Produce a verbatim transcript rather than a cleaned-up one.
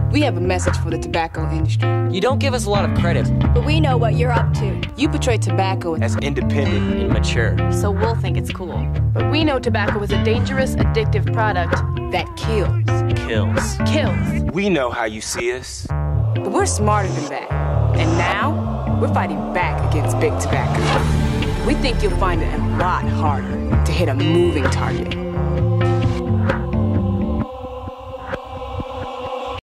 We have a message for the tobacco industry. You don't give us a lot of credit. But we know what you're up to. You portray tobacco as independent and mature. So we'll think it's cool. But we know tobacco is a dangerous, addictive product that kills. Kills. Kills. We know how you see us. But we're smarter than that. And now, we're fighting back against big tobacco. We think you'll find it a lot harder to hit a moving target.